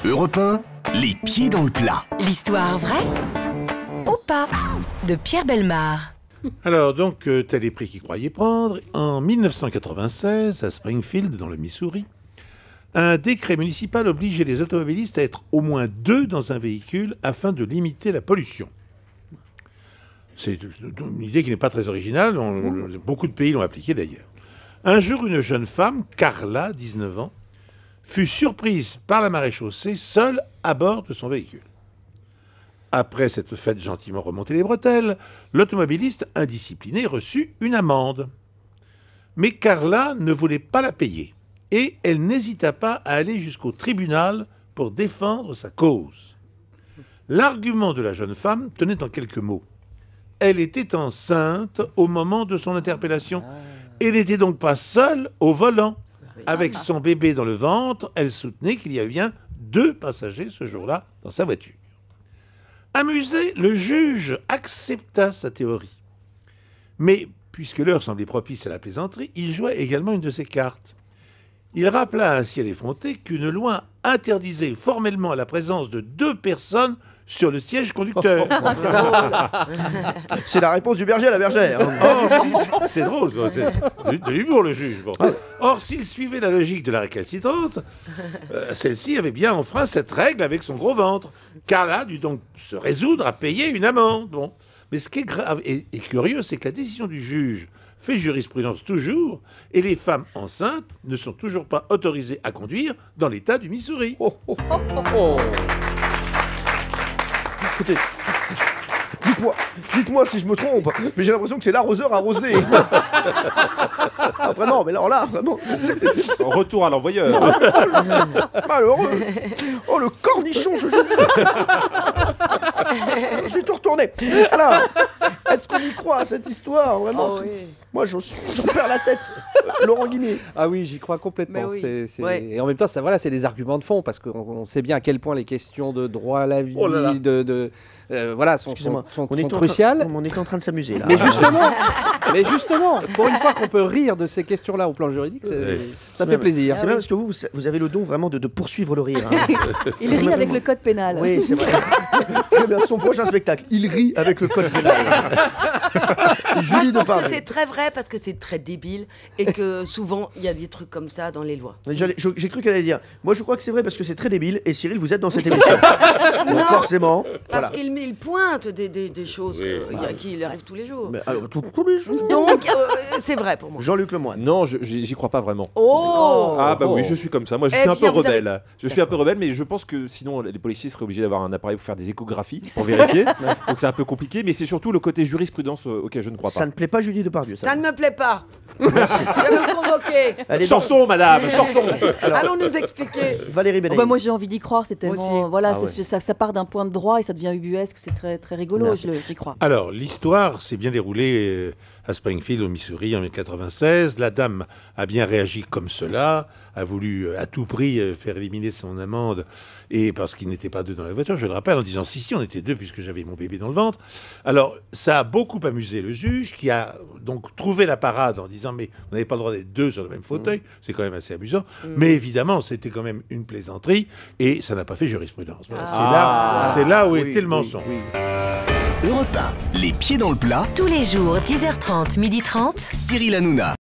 Europe 1, les pieds dans le plat. L'histoire vraie ou pas de Pierre Bellemare. Alors, donc, tel est prix qu'il croyait prendre. En 1996, à Springfield, dans le Missouri, un décret municipal obligeait les automobilistes à être au moins 2 dans un véhicule afin de limiter la pollution. C'est une idée qui n'est pas très originale. Beaucoup de pays l'ont appliquée d'ailleurs. Un jour, une jeune femme, Carla, 19 ans, fut surprise par la maréchaussée, seule à bord de son véhicule. Après s'être fait gentiment remonter les bretelles, l'automobiliste indiscipliné reçut une amende. Mais Carla ne voulait pas la payer et elle n'hésita pas à aller jusqu'au tribunal pour défendre sa cause. L'argument de la jeune femme tenait en quelques mots. Elle était enceinte au moment de son interpellation et n'était donc pas seule au volant. Avec son bébé dans le ventre, elle soutenait qu'il y avait bien 2 passagers ce jour-là dans sa voiture. Amusé, le juge accepta sa théorie. Mais, puisque l'heure semblait propice à la plaisanterie, il jouait également une de ses cartes. Il rappela ainsi à l'effronté qu'une loi interdisait formellement la présence de 2 personnes sur le siège conducteur. C'est la réponse du berger à la bergère. C'est drôle, quoi. C'est de l'humour, le juge. Bon. Or, s'il suivait la logique de la récalcitrante, celle-ci avait bien enfreint cette règle avec son gros ventre. Carla dut donc se résoudre à payer une amende. Bon. Mais ce qui est grave et curieux, c'est que la décision du juge fait jurisprudence toujours, et les femmes enceintes ne sont toujours pas autorisées à conduire dans l'État du Missouri. Écoutez, dites-moi si je me trompe, mais j'ai l'impression que c'est l'arroseur arrosé. Ah, vraiment, mais alors là, vraiment. Retour à l'envoyeur. Malheureux. Oh, le cornichon, je suis tout retourné. Alors, est-ce qu'on y croit à cette histoire, vraiment? Oh, oui. Moi, j'en perds la tête. Laurent Guimier. Ah oui, j'y crois complètement. Oui. Ouais. Et en même temps, voilà, c'est des arguments de fond, parce qu'on sait bien à quel point les questions de droit à la vie, voilà, sont cruciales. On est en train de s'amuser, là. Mais justement, pour une fois qu'on peut rire de ces questions-là au plan juridique, ça fait plaisir. C'est bien parce que vous avez le don vraiment de poursuivre le rire. Hein. Il rit avec le code pénal. Oui, c'est vrai. Très bien, son prochain spectacle, il rit avec le code pénal. Moi, je pense que c'est très vrai parce que c'est très débile et que souvent il y a des trucs comme ça dans les lois. J'ai cru qu'elle allait dire. Moi, je crois que c'est vrai parce que c'est très débile. Et Cyril, vous êtes dans cette émission. Donc, forcément. Parce qu'il pointe des choses qui lui arrivent tous les jours. Mais alors, tous les jours. Donc, c'est vrai pour moi. Jean-Luc Lemoyne. Non, j'y crois pas vraiment. Oh. Ah bah oui, je suis comme ça. Moi, je suis un peu rebelle. Je suis un peu rebelle, mais je pense que sinon les policiers seraient obligés d'avoir un appareil pour faire des échographies pour vérifier. Donc c'est un peu compliqué, mais c'est surtout le côté jurisprudence auquel je ne crois pas. Ça ne plaît pas Julie Depardieu. Ça ne me plaît pas. Merci. Je vais me convoquer. Sortons, madame, sortons. Allons nous expliquer. Valérie Bénet. Moi, j'ai envie d'y croire. C'est tellement, voilà, ça part d'un point de droit et ça devient ubuesque. C'est très, très rigolo. J'y crois. Alors, l'histoire s'est bien déroulée à Springfield, au Missouri, en 1996. La dame a bien réagi comme cela, a voulu à tout prix faire éliminer son amende, et parce qu'il n'était pas 2 dans la voiture, je le rappelle, en disant si, on était 2 puisque j'avais mon bébé dans le ventre. Alors, ça a beaucoup amusé le juge, qui a donc trouvé la parade en disant mais vous n'avez pas le droit d'être 2 sur le même fauteuil, c'est quand même assez amusant. Mais évidemment, c'était quand même une plaisanterie, et ça n'a pas fait jurisprudence. Voilà, c'est là où était le mensonge. Europe 1, les pieds dans le plat. Tous les jours, 10h30, 12h30. Cyril Hanouna.